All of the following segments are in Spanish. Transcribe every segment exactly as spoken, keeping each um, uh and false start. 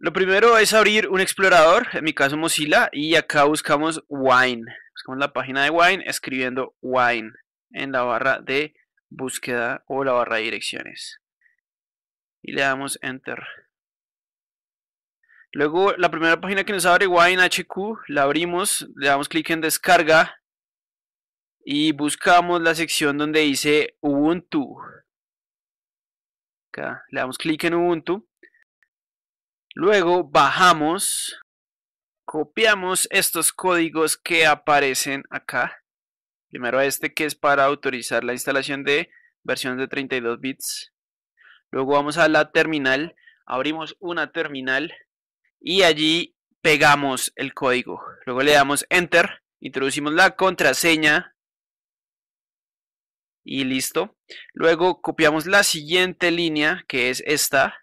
Lo primero es abrir un explorador, en mi caso Mozilla, y acá buscamos Wine. Buscamos la página de Wine escribiendo Wine en la barra de búsqueda o la barra de direcciones. Y le damos Enter. Luego la primera página que nos abre, Wine H Q, la abrimos, le damos clic en descarga y buscamos la sección donde dice Ubuntu. Acá le damos clic en Ubuntu. Luego bajamos, copiamos estos códigos que aparecen acá. Primero este que es para autorizar la instalación de versiones de treinta y dos bits. Luego vamos a la terminal, abrimos una terminal y allí pegamos el código. Luego le damos Enter, introducimos la contraseña y listo. Luego copiamos la siguiente línea, que es esta,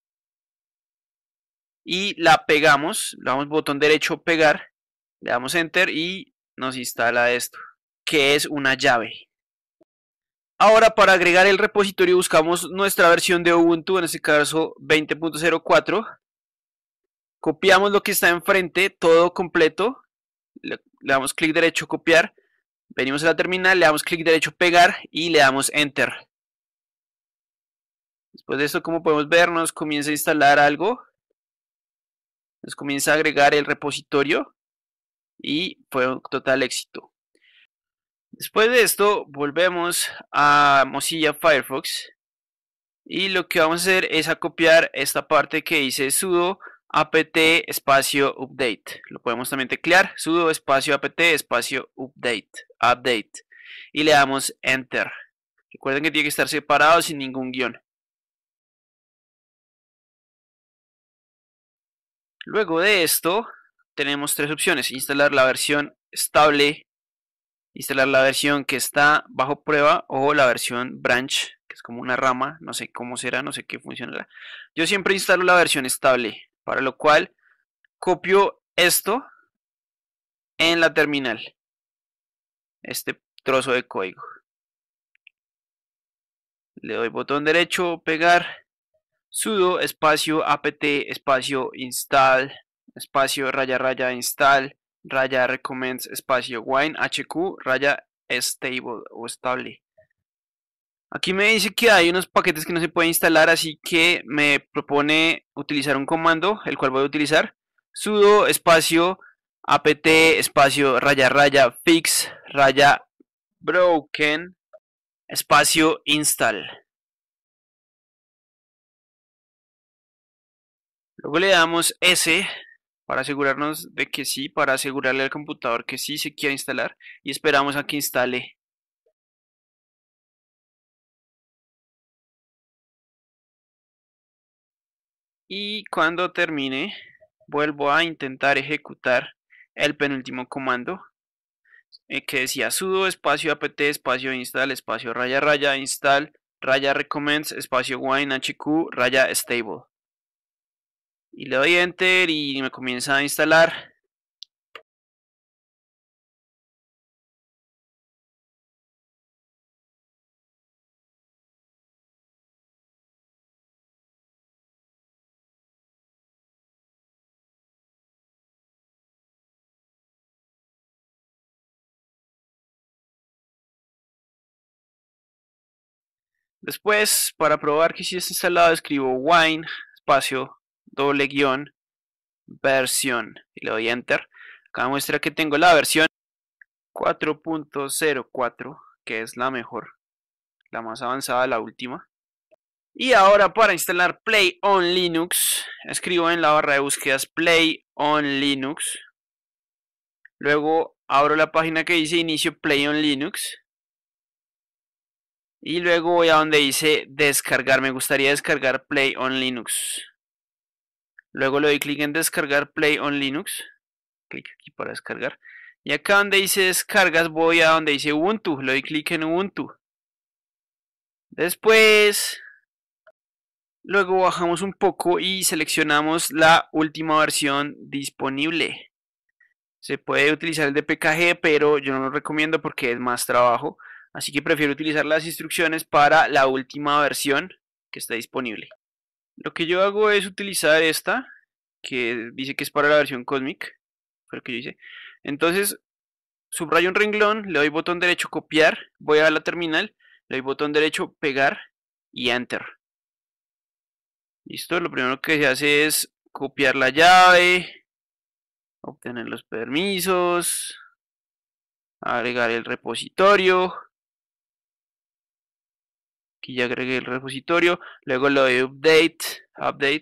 y la pegamos. Le damos botón derecho pegar, le damos Enter y nos instala esto, que es una llave. Ahora, para agregar el repositorio buscamos nuestra versión de Ubuntu, en este caso veinte punto cero cuatro. Copiamos lo que está enfrente, todo completo. Le, le damos clic derecho copiar. Venimos a la terminal, le damos clic derecho pegar y le damos Enter. Después de esto, como podemos ver, nos comienza a instalar algo. Nos comienza a agregar el repositorio y fue un total éxito. Después de esto, volvemos a Mozilla Firefox y lo que vamos a hacer es a copiar esta parte que dice sudo apt espacio update. Lo podemos también teclear, sudo espacio apt espacio update, update y le damos Enter. Recuerden que tiene que estar separado sin ningún guión. Luego de esto tenemos tres opciones: instalar la versión estable, instalar la versión que está bajo prueba o la versión branch, que es como una rama, no sé cómo será, no sé qué funcionará. Yo siempre instalo la versión estable, para lo cual copio esto en la terminal, este trozo de código. Le doy botón derecho, pegar, sudo espacio apt espacio install espacio raya raya install raya recommends espacio wine hq raya stable o estable. Aquí me dice que hay unos paquetes que no se pueden instalar, así que me propone utilizar un comando, el cual voy a utilizar: sudo espacio apt espacio raya raya fix raya broken espacio install. Luego le damos S para asegurarnos de que sí, para asegurarle al computador que sí se quiere instalar, y esperamos a que instale. Y cuando termine, vuelvo a intentar ejecutar el penúltimo comando, eh, que decía sudo espacio apt espacio install espacio raya raya install raya recommends espacio wine hq raya stable. Y le doy Enter y me comienza a instalar. Después, para probar que sí está instalado, escribo wine espacio doble guión versión y le doy Enter. Acá muestra que tengo la versión cuatro punto cero cuatro, que es la mejor, la más avanzada, la última. Y ahora, para instalar Play on Linux, escribo en la barra de búsquedas Play on Linux. Luego abro la página que dice inicio Play on Linux. Y luego voy a donde dice descargar. Me gustaría descargar Play on Linux. Luego le doy clic en descargar Play on Linux. Clic aquí para descargar. Y acá donde dice descargas voy a donde dice Ubuntu. Le doy clic en Ubuntu. Después, luego bajamos un poco y seleccionamos la última versión disponible. Se puede utilizar el de P K G, pero yo no lo recomiendo porque es más trabajo. Así que prefiero utilizar las instrucciones para la última versión que está disponible. Lo que yo hago es utilizar esta, que dice que es para la versión Cosmic, fue lo que yo hice. Entonces, subrayo un renglón, le doy botón derecho copiar, voy a la terminal, le doy botón derecho pegar y enter. Listo, lo primero que se hace es copiar la llave, obtener los permisos, agregar el repositorio. Aquí ya agregué el repositorio, luego le doy update, update,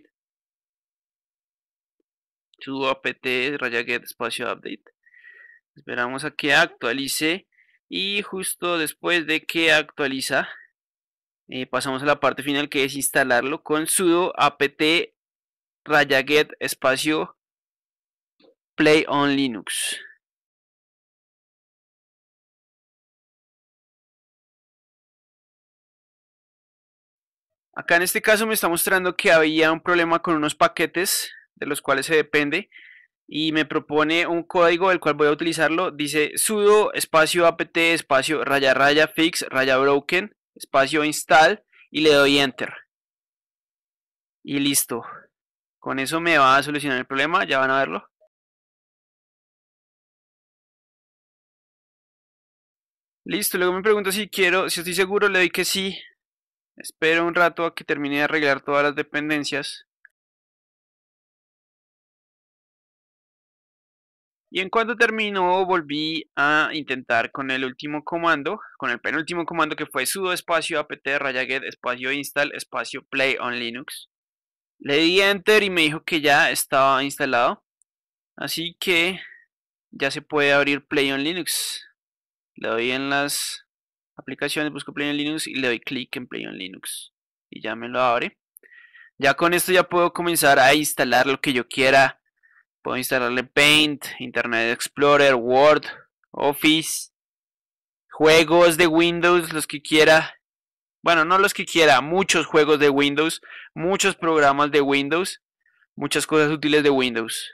sudo apt raya get espacio update. Esperamos a que actualice y justo después de que actualiza eh, pasamos a la parte final, que es instalarlo con sudo apt raya get espacio play on Linux. Acá en este caso me está mostrando que había un problema con unos paquetes de los cuales se depende y me propone un código el cual voy a utilizarlo. Dice sudo espacio apt espacio raya raya fix raya broken espacio install y le doy enter y listo. Con eso me va a solucionar el problema, ya van a verlo. Listo, luego me pregunta si quiero, si estoy seguro, le doy que sí. Espero un rato a que termine de arreglar todas las dependencias. Y en cuanto terminó, volví a intentar con el último comando, con el penúltimo comando, que fue sudo espacio apt raya get espacio install espacio play on Linux. Le di enter y me dijo que ya estaba instalado. Así que ya se puede abrir Play on Linux. Le doy en las aplicaciones, busco Play on Linux y le doy clic en Play on Linux. Y ya me lo abre. Ya con esto ya puedo comenzar a instalar lo que yo quiera. Puedo instalarle Paint, Internet Explorer, Word, Office, juegos de Windows, los que quiera. Bueno, no los que quiera, muchos juegos de Windows, muchos programas de Windows, muchas cosas útiles de Windows.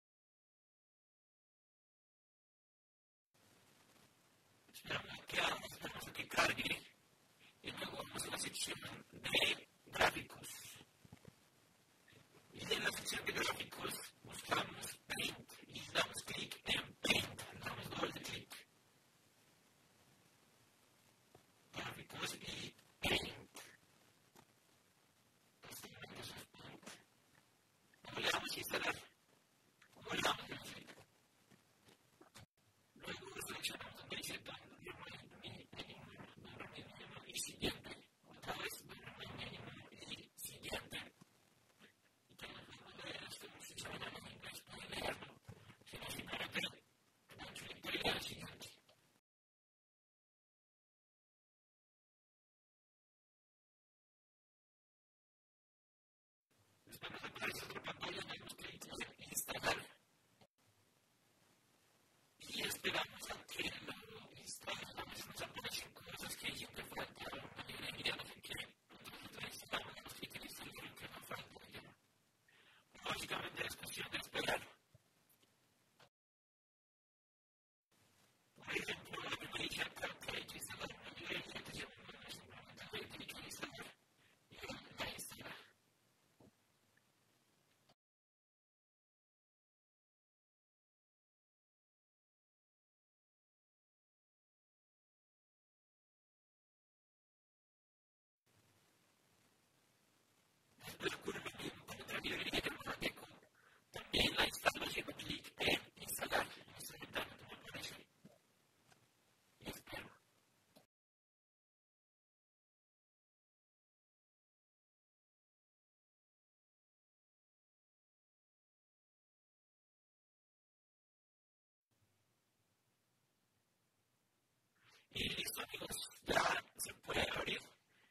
Y listo, amigos, ya se puede abrir.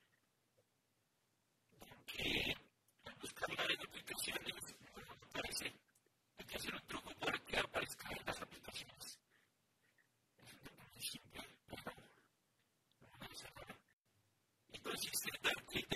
Que al buscar varias aplicaciones, aparece, hay que hacer un truco para que aparezcan las aplicaciones. Es un poco simple, pero vamos a ver. Entonces, dar clic